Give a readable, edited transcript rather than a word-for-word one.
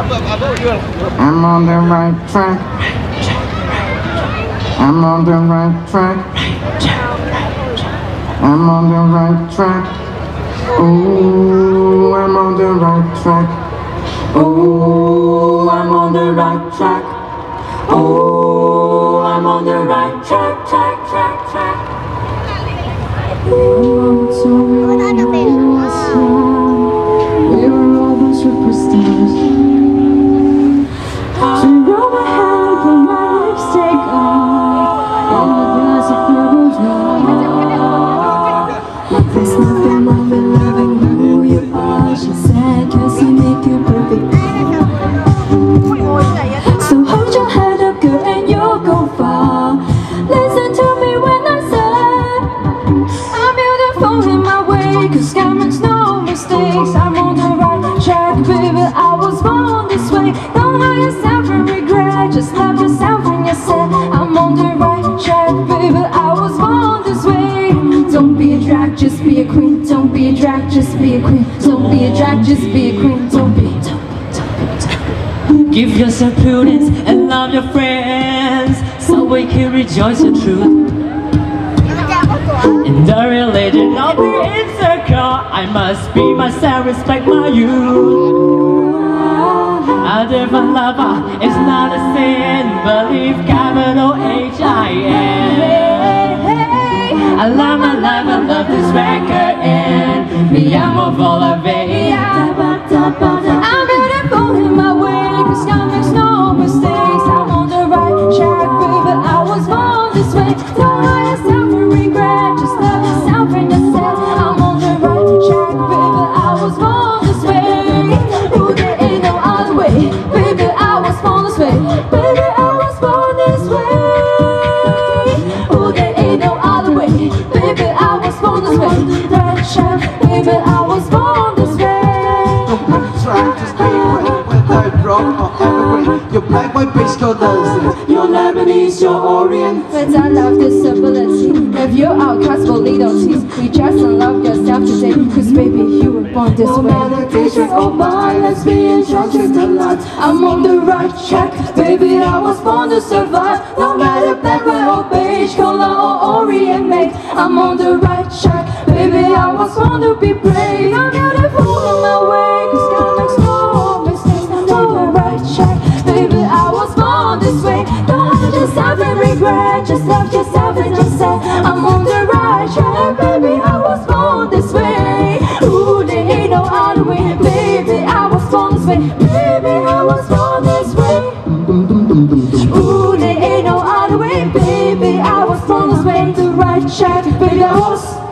I'm on the right track. I'm on the right track. I'm on the right track. Oh, I'm on the right track. Oh, I'm on the right track. Oh, I'm on the right track, track. We were all the superstars. So roll my hair, put my lipstick on, and a glass of purple dry. There's nothing wrong with loving who you are, she said, 'cause you make you perfect. So hold your head up, girl, and you'll go far. Listen to me when I say I'm beautiful in my way, 'cause God makes no mistakes. I'm on the right track, baby, I was born this way. Don't hurt yourself and regret, just love yourself when you said I'm on the right track, baby, I was born this way. Don't be a drag, just be a queen. Don't be a drag, just be a queen. Don't be a drag, just be a queen. Don't be. Give yourself prudence and love your friends, so we can rejoice your truth. In the religion of the insecure, I must be myself, respect my youth. A different lover is not a sin, believe capital H-I-N. I love my life, I love this record, and me, I'm a full of it. I'm beautiful in my way, 'cause God makes no mistakes. I'm on the right track, baby, I was born this way. Don't hurt yourself and regret, just love yourself and yourself. I'm on the right track, baby, I was born this way. Ooh, there ain't no other way, baby, I was born this way. Baby, I was born this way. Ooh, there ain't no other way, baby, I was born this way. Right track, baby, I was born this way. Just be great without rock or evergreen. Your black, white, beige colors, your Lebanese, your Orient. But I love disability. If you're outcast for little teeth, rejoice and love yourself today, 'cause baby, you were born this way. Meditation, oh my, let's be in church a lot. I'm on the right track, baby, I was born to survive. No matter black, white or beige, color or Orient made, I'm on the right track, baby, I was born to be brave. I'm beautiful in my way, 'cause God makes no mistakes. I'm on the right track, baby, I was born this way. Don't hurt yourself and regret, just love yourself and just say I'm on the right track, baby, I was born this way. Ooh, there ain't no other way, baby, I was born this way. Baby, I was born this way. Ooh, there ain't no other way, baby, I was born this way. The right track, baby, I was